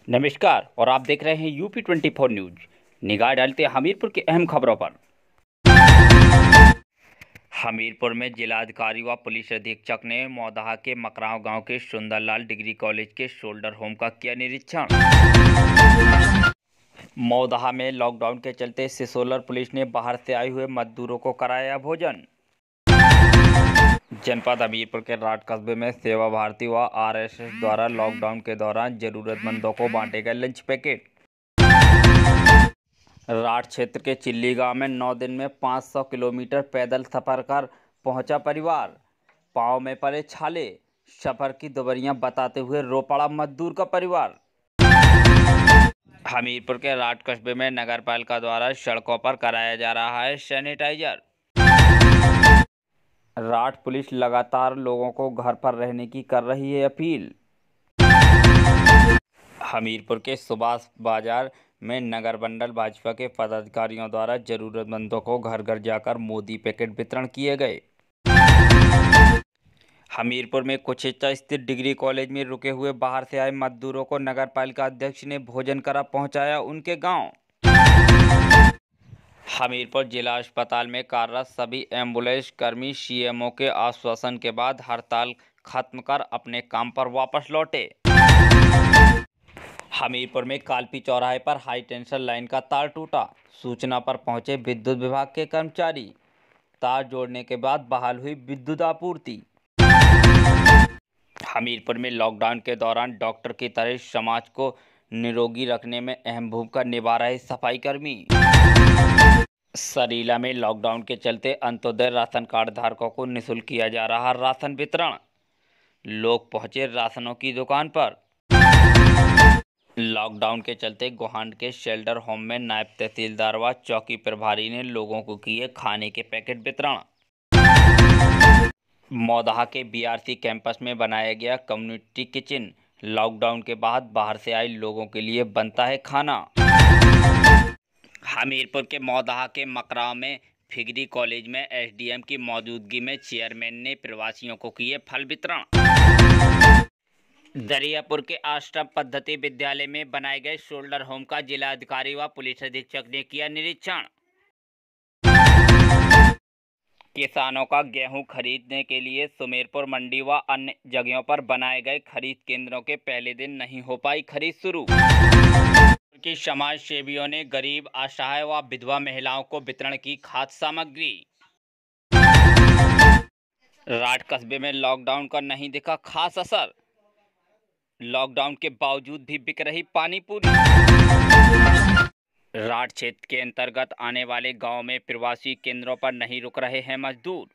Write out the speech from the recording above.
नमस्कार और आप देख रहे हैं यूपी 24 न्यूज। निगाह डालते हैं हमीरपुर की अहम खबरों पर। हमीरपुर में जिलाधिकारी व पुलिस अधीक्षक ने मौदाहा के मकराव गांव के सुंदरलाल डिग्री कॉलेज के शोल्डर होम का किया निरीक्षण। मौदाहा में लॉकडाउन के चलते सिसोलर पुलिस ने बाहर से आए हुए मजदूरों को कराया भोजन। जनपद हमीरपुर के राठ कस्बे में सेवा भारती व आरएसएस द्वारा लॉकडाउन के दौरान जरूरतमंदों को बांटे गए लंच पैकेट। राठ क्षेत्र के चिल्ली गांव में 9 दिन में 500 किलोमीटर पैदल सफर कर पहुंचा परिवार। पांव में पड़े छाले, सफर की दुबरियां बताते हुए रो पड़ा मजदूर का परिवार। हमीरपुर के राठ कस्बे में नगर पालिका द्वारा सड़कों पर कराया जा रहा है सैनिटाइजर। राठ पुलिस लगातार लोगों को घर पर रहने की कर रही है अपील। हमीरपुर के सुभाष बाजार में नगर मंडल भाजपा के पदाधिकारियों द्वारा जरूरतमंदों को घर घर जाकर मोदी पैकेट वितरण किए गए। हमीरपुर में कुछेचा स्थित डिग्री कॉलेज में रुके हुए बाहर से आए मजदूरों को नगर पालिका अध्यक्ष ने भोजन करा पहुंचाया उनके गांव। हमीरपुर जिला अस्पताल में कार्यरत सभी एम्बुलेंस कर्मी सीएमओ के आश्वासन के बाद हड़ताल खत्म कर अपने काम पर वापस लौटे। हमीरपुर में कालपी चौराहे पर हाई टेंशन लाइन का तार टूटा। सूचना पर पहुंचे विद्युत विभाग के कर्मचारी। तार जोड़ने के बाद बहाल हुई विद्युत आपूर्ति। हमीरपुर में लॉकडाउन के दौरान डॉक्टर की तरह समाज को निरोगी रखने में अहम भूमिका निभा रहे सफाई कर्मी। सरीला में लॉकडाउन के चलते अंत्योदय राशन कार्ड धारकों को निःशुल्क किया जा रहा राशन वितरण। लोग पहुंचे राशनों की दुकान पर। लॉकडाउन के चलते गोहांड के शेल्टर होम में नायब तहसीलदार व चौकी प्रभारी ने लोगों को किए खाने के पैकेट वितरण। मौदाहा के बीआरसी कैंपस में बनाया गया कम्युनिटी किचन। लॉकडाउन के बाद बाहर से आए लोगों के लिए बनता है खाना। हमीरपुर के मौदाहा के मकराव में फिगरी कॉलेज में एसडीएम की मौजूदगी में चेयरमैन ने प्रवासियों को किए फल वितरण। दरियापुर के आश्रम पद्धति विद्यालय में बनाए गए शोल्डर होम का जिलाधिकारी व पुलिस अधीक्षक ने किया निरीक्षण। किसानों का गेहूं खरीदने के लिए सुमेरपुर मंडी व अन्य जगहों पर बनाए गए खरीद केंद्रों के पहले दिन नहीं हो पाई खरीद शुरू। कि समाज सेवियों ने गरीब, असहाय व विधवा महिलाओं को वितरण की खाद्य सामग्री। राठ कस्बे में लॉकडाउन का नहीं दिखा खास असर। लॉकडाउन के बावजूद भी बिक रही पानी पूरी। राठ क्षेत्र के अंतर्गत आने वाले गांव में प्रवासी केंद्रों पर नहीं रुक रहे हैं मजदूर।